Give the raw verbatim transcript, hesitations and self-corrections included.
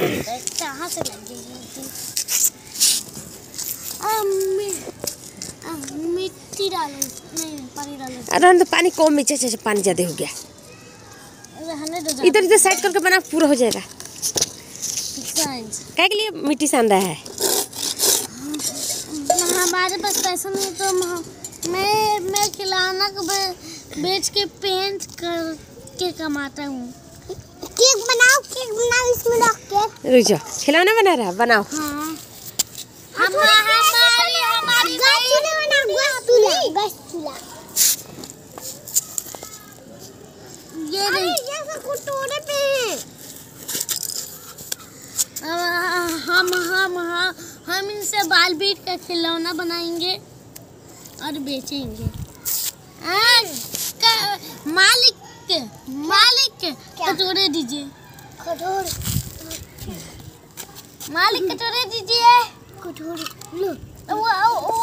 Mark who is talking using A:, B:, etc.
A: कहाँ से लग गई? मिट्टी डालो, नहीं पानी डालो।
B: अरे तो पानी कम में, अच्छा पानी ज्यादा हो गया। इधर इधर साइड करके बना, पूरा हो जाएगा। क्या के लिए मिट्टी सान रहा है?
A: हमारे पास पैसा नहीं तो मैं मैं खिलौना को बेच के पेंट करके कमाता हूँ। केक बनाओ, केक बनाओ, इसमें रख के।
B: रुक जाओ, खिलौना बना रहा है, बनाओ।
A: हाँ। हम हमारी हमारी गैस चूल्हा बना, गैस चूल्हा, गैस चूल्हा। ये अरे ये सब कटोरे पे है। हम हम हम हम इनसे बाल बीट का खिलौना बनाएंगे और बेचेंगे। मालिक मालिक कटोरे दीजिए। कटोरे मालिक कटोरे दीजिए। कटोरे लो। वो